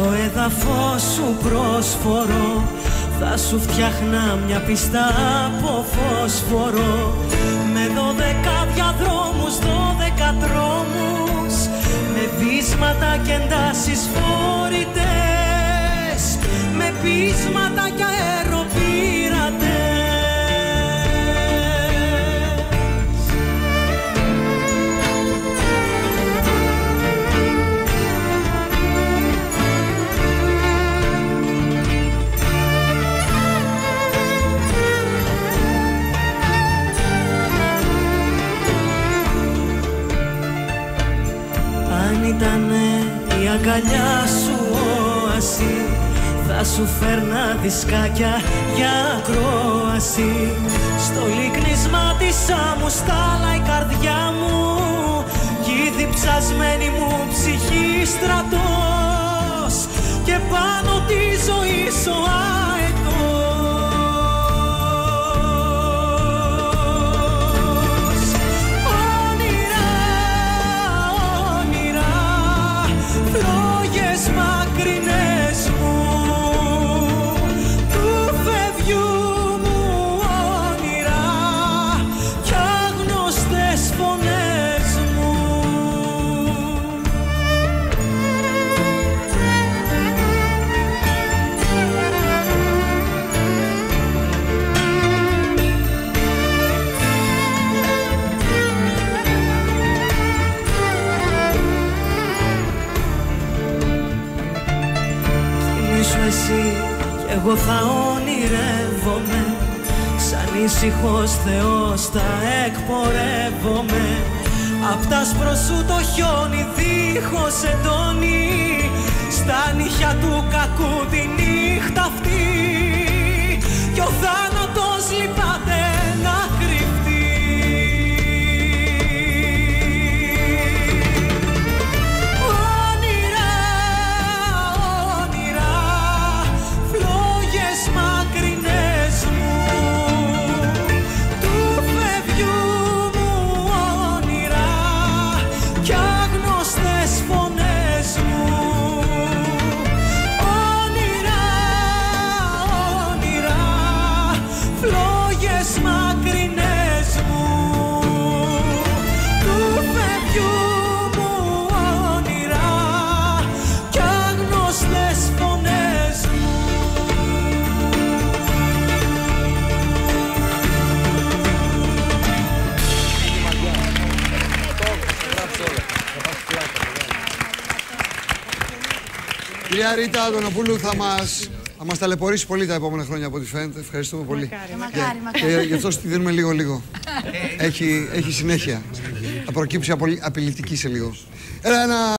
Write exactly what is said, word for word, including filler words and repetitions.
Στο έδαφος σου πρόσφορο θα σου φτιάχνα μια πίστα από φωσφορό, με δώδεκα διαδρόμους, δώδεκα δρόμους, με βίσματα και εντάσεις φορητές, με πείσματα και αεροπειρατές. Αν ήτανε η αγκαλιά σου όαση, θα σου φέρνα δισκάκια για ακρόαση. Στο λυκνίσμα της άμμου στάλα η καρδιά μου, κι η διψασμένη μου ψυχή στρατός, και πάνω τη ζωή σου αετός. Όνειρα, όνειρα, φλόγες μακρινές μου, του φευγιού μου όνειρα κι άγνωστες φωνές μου. Κοιμήσου εσύ κι εγώ θα ονειρεύομαι, σαν ήσυχος Θεός θα εκπορεύομαι. Απ' τ' άσπρο σου το χιόνι δίχως εντόνι, στα νύχια του κακού τη νύχτα αυτή, κι ο θάνατος λυπάται να κρυφτεί. Όνειρα, όνειρα, φλόγες μακρινές μου, του φευγιού μου όνειρα κι άγνωστες φωνές μου. Όνειρα, όνειρα, φλόγες μακρινές μου, του φευγιού μου όνειρα κι άγνωστες φωνές μου. Κυρία Ρίτα Αντωνοπούλου, θα μας, θα μας ταλαιπωρήσει πολύ τα επόμενα χρόνια από ό,τι φαίνεται. Ευχαριστούμε πολύ. Μακάρι, μακάρι. Και γι' αυτό τη δίνουμε λίγο-λίγο. έχει, έχει συνέχεια. Θα προκύψει απειλητική σε λίγο. Έλα, ένα...